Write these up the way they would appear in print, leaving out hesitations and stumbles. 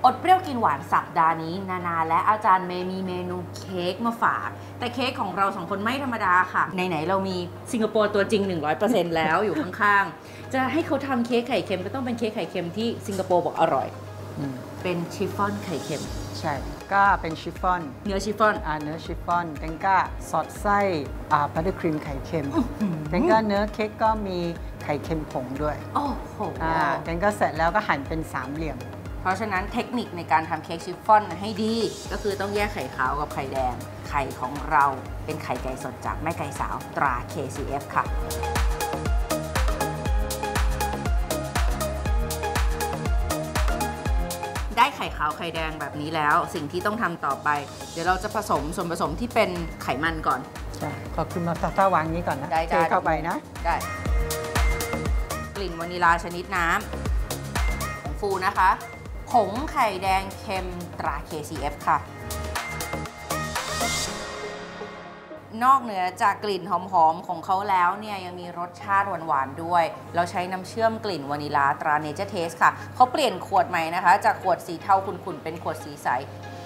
อดเปรี้ยวกินหวานสัปดาห์นี้นาและอาจารย์เมย์มีเมนูเค้กมาฝากแต่เค้กของเรา2คนไม่ธรรมดาค่ะไหนๆเรามีสิงคโปร์ตัวจริง 100% แล้วอยู่ข้างๆจะให้เขาทำเค้กไข่เค็มก็ต้องเป็นเค้กไข่เค็มที่สิงคโปร์บอกอร่อยเป็นชิฟฟ่อนไข่เค็มใช่ก็เป็นชิฟฟ่อนเนื้อชิฟฟ่อนเนื้อชิฟฟ่อนเต็งก็สอดไส้บัตเตอร์ครีมไข่เค็มเต็งก็เนื้อเค้กก็มีไข่เค็มผงด้วยโอ้โหเต็งก็เสร็จแล้วก็หั่นเป็นสามเหลี่ยมเพราะฉะนั้นเทคนิคในการทำเค้กชิฟฟ่อนให้ดีก็คือต้องแยกไข่ขาวกับไข่แดงไข่ของเราเป็นไข่ไก่สดจากแม่ไก่สาวตรา KCF ค่ะได้ไข่ขาวไข่แดงแบบนี้แล้วสิ่งที่ต้องทำต่อไปเดี๋ยวเราจะผสมส่วนผสมที่เป็นไขมันก่อนใช่ขอบคุณมาถ้าวางนี้ก่อนนะเทเข้าไปนะได้กลิ่นวานิลาชนิดน้ำผงฟูนะคะผงไข่แดงเค็มตรา KCF ค่ะนอกเหนือจากกลิ่นหอมๆของเขาแล้วเนี่ยยังมีรสชาติหวานๆด้วยเราใช้น้ำเชื่อมกลิ่นวานิลาตรา Nature Taste ค่ะเขาเปลี่ยนขวดใหม่นะคะจากขวดสีเทาขุ่นๆเป็นขวดสีใส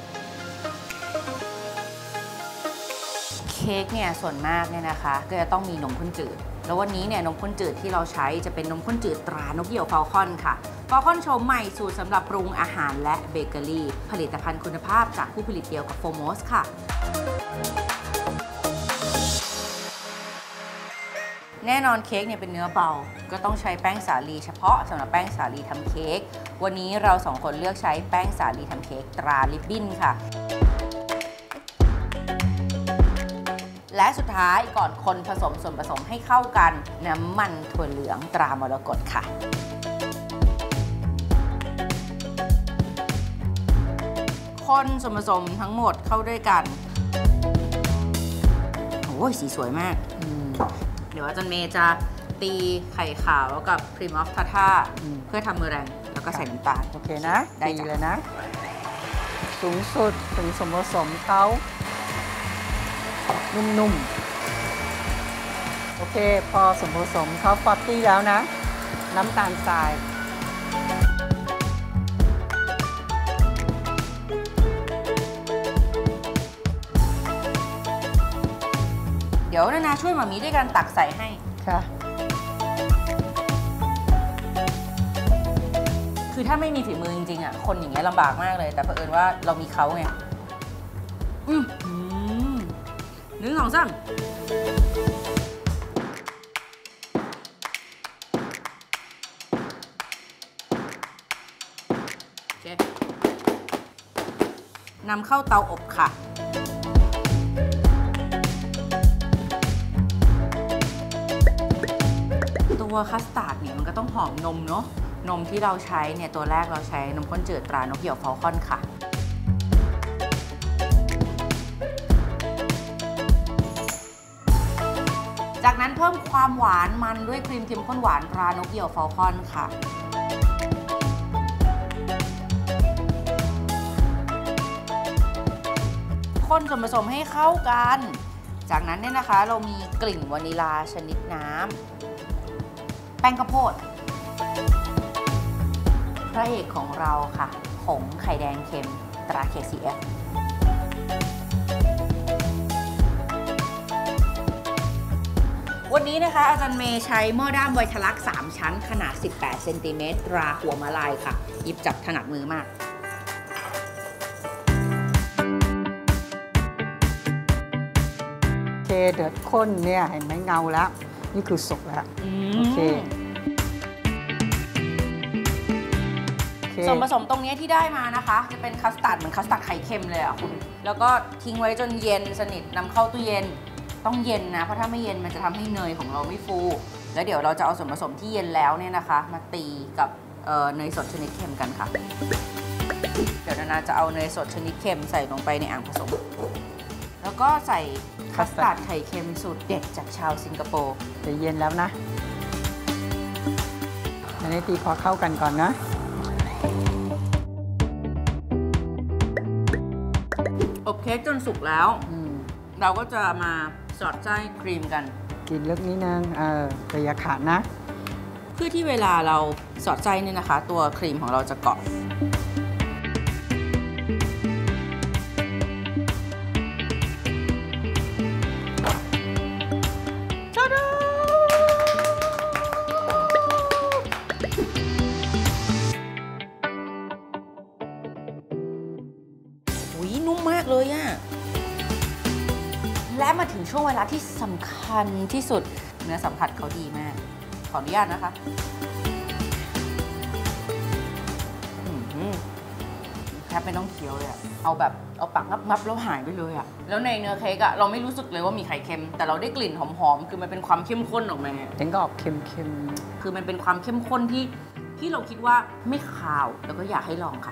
เค้กเนี่ยส่วนมากเนี่ยนะคะก็จะต้องมีนมข้นจืดแล้ววันนี้เนี่ยนมข้นจืดที่เราใช้จะเป็นนมข้นจืดตรานกเหยี่ยวฟาลคอนค่ะฟาลคอนโฉมใหม่สูตรสำหรับปรุงอาหารและเบเกอรี่ผลิตภัณฑ์คุณภาพจากผู้ผลิตเดียวกับโฟโมสค่ะแน่นอนเค้กเนี่ยเป็นเนื้อเบาก็ต้องใช้แป้งสาลีเฉพาะสำหรับแป้งสาลีทำเค้กวันนี้เรา2คนเลือกใช้แป้งสาลีทำเค้กตราลิบบิ้นค่ะและสุดท้ายก่อนคนผสมส่วนผสมให้เข้ากันน้ำมันถั่วเหลืองตรามรกตค่ะคนส่วนผสมทั้งหมดเข้าด้วยกันโอ้ยสีสวยมากเดี๋ยวอาจารย์เมย์จะตีไข่ขาวกับครีมออฟทาท่าเพื่อทำเมอแรงแล้วก็ใส่น้ำตาลโอเคนะตีเลยนะสูงสุดถึงส่วนผสมเขานุ่มๆโอเคพอส่วนผสมเขาฟอตตี้แล้วนะน้ำตาลทรายเดี๋ยวนาช่วยหมามีด้วยการตักใส่ให้ค่ะคือถ้าไม่มีฝีมือจริงๆอ่ะคนอย่างเงี้ยลำบากมากเลยแต่เผอิญว่าเรามีเขาไง1 2 3โอเคนำเข้าเตาอบค่ะตัวคัสตาร์ดเนี่ยมันก็ต้องหอมนมเนาะนมที่เราใช้เนี่ยตัวแรกเราใช้นมข้นจืดตรานกเหยี่ยวฟาลคอนค่ะจากนั้นเพิ่มความหวานมันด้วยครีมเค็มข้นหวานตรานกเหยี่ยวฟาลคอนค่ะคนส่วนผสมให้เข้ากันจากนั้นเนี่ยนะคะเรามีกลิ่นวานิลาชนิดน้ำแป้งข้าวโพดพระเอกของเราค่ะผงไข่แดงเค็มตรา KCF วันนี้นะคะอาจารย์เมย์ใช้หม้อด้ามไวทลักษ์3ชั้นขนาด18เซนติเมตรตราหัวมะลายค่ะหยิบจับถนัดมือมากโอเคเดือดข้นเนี่ยเห็นไหมเงาแล้วนี่คือสุกแล้วโอเคส่วนผสมตรงนี้ที่ได้มานะคะจะเป็นคัสตาร์ดเหมือนคัสตาร์ดไข่เค็มเลยอ่ะคุณแล้วก็ทิ้งไว้จนเย็นสนิทนำเข้าตู้เย็นต้องเย็นนะเพราะถ้าไม่เย็นมันจะทำให้เนยของเราไม่ฟูแล้วเดี๋ยวเราจะเอาส่วนผสมที่เย็นแล้วเนี่ยนะคะมาตีกับเนยสดชนิดเค็มกันค่ะเดี๋ยวนาจะเอาเนยสดชนิดเค็มใส่ลงไปในอ่างผสมแล้วก็ใส่คัสตาร์ดไข่เค็มสูตรเด็ดจากชาวสิงคโปร์จะเย็นแล้วนะอันนี้ตีพอเข้ากันก่อนนะอบเค้กจนสุกแล้วเราก็จะมาสอดไส้ครีมกันกินเล็กนิดนึงแต่อย่าขาดนะเพื่อที่เวลาเราสอดไส้เนี่ยนะคะตัวครีมของเราจะเกาะเลยอะและมาถึงช่วงเวลาที่สำคัญที่สุดเนื้อสัมผัสเขาดีมากขออนุญาตนะคะแทบไม่ต้องเคี้ยวเลยอะเอาปากงับแล้วหายไปเลยอะแล้วในเนื้อเค้กอะเราไม่รู้สึกเลยว่ามีไข่เค็มแต่เราได้กลิ่นหอมๆคือมันเป็นความเข้มข้นออกมาเองก็ออกเค็มคือมันเป็นความเข้มข้นที่เราคิดว่าไม่ขาวแล้วก็อยากให้ลองค่ะ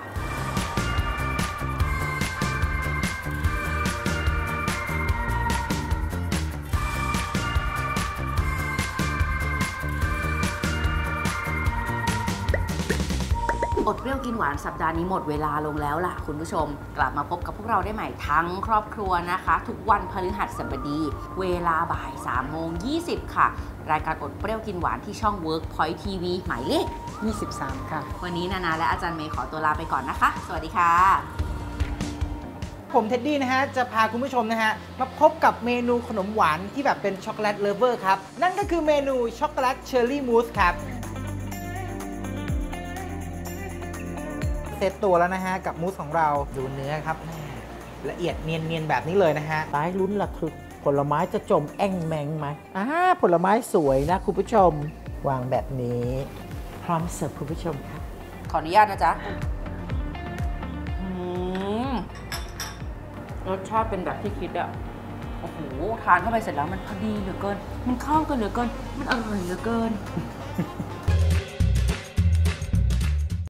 อดเปรี้ยวกินหวานสัปดาห์นี้หมดเวลาลงแล้วล่ะคุณผู้ชมกลับมาพบกับพวกเราได้ใหม่ทั้งครอบครัวนะคะทุกวันพฤหัสบดีเวลาบ่าย3:20 ค่ะรายการอดเปรี้ยวกินหวานที่ช่อง Workpoint TV หมายเลข 23 ค่ะวันนี้นานาและอาจารย์เมย์ขอตัวลาไปก่อนนะคะสวัสดีค่ะผมเท็ดดี้นะฮะจะพาคุณผู้ชมนะฮะมาพบกับเมนูขนมหวานที่แบบเป็นช็อกโกแลตเลฟเวอร์ครับนั่นก็คือเมนูช็อกโกแลตเชอร์รี่มูสครับเซตตัวแล้วนะฮะกับมูสของเราดูเนื้อครับละเอียดเนียนๆแบบนี้เลยนะฮะตายลุ้นระทึกผลไม้จะจมแอ่งแมงไหมผลไม้สวยนะคุณผู้ชมวางแบบนี้พร้อมเสิร์ฟคุณผู้ชมครับขออนุญาตนะจ๊ะรสชาติเป็นแบบที่คิดอะโอ้โหทานเข้าไปเสร็จแล้วมันพอดีเหลือเกินมันเข้ากันเหลือเกินมันอร่อยเหลือเกิน